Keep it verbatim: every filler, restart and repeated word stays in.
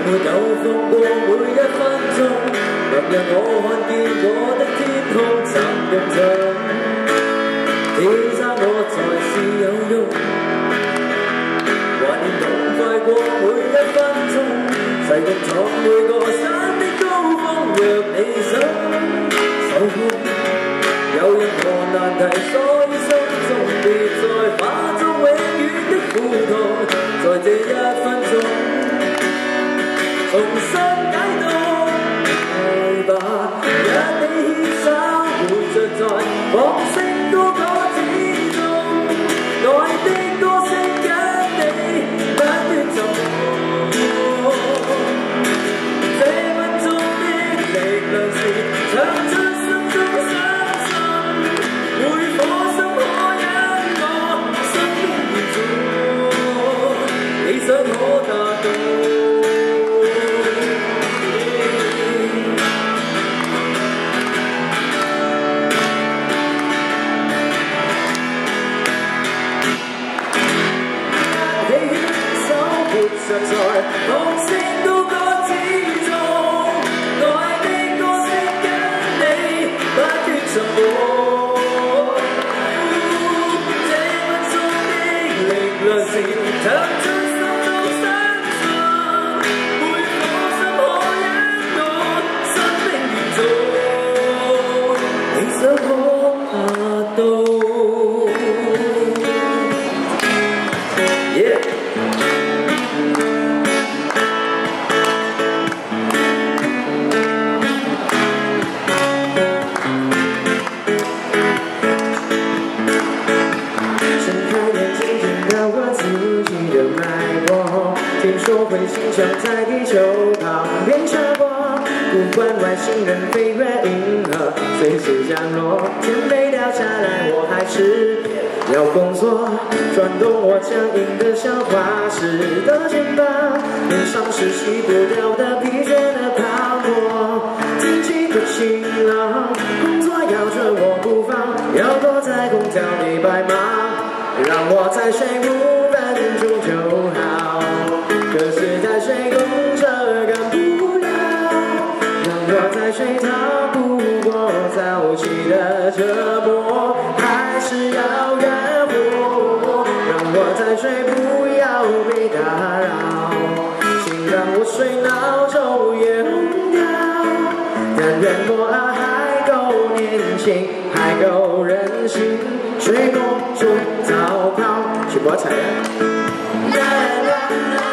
沒有放過每一分鐘。昨日我看見我的天空怎咁像，天生我才是有用，懷念痛快過每一分鐘，齊共闖每個山的高峰。若你想受控，有任何難題，所以心中別再化作永遠的苦痛，在這一分鐘重新解凍。來吧，一起牽手，活着在放聲高歌之中，愛的歌聲跟你不斷沉默。這分鐘的力量是唱出心中相信，每顆心可因我生命而做，理想可達到。實在放聲高歌之中，愛的歌聲跟你不斷沉默。這分鐘的力量是唱出心中相信，每顆心可因我生命而做，理想可達到。Yeah.听说彗星想在地球旁边擦过，不管外星人飞越银河，随时降落，天没掉下来，我还是要工作，转动我僵硬的像化石的肩膀，脸上是洗不掉的疲倦的泡沫。天气可晴朗，工作摇着我不放，要躲在空调里白忙，让我再睡五分钟就好。可是再睡公车赶不了，让我再睡逃不过早起的折磨，还是要圆活，让我再睡不要被打扰，请让我睡闹钟也红掉，但愿我还够年轻，还够任性，睡梦中逃跑，去博彩呀。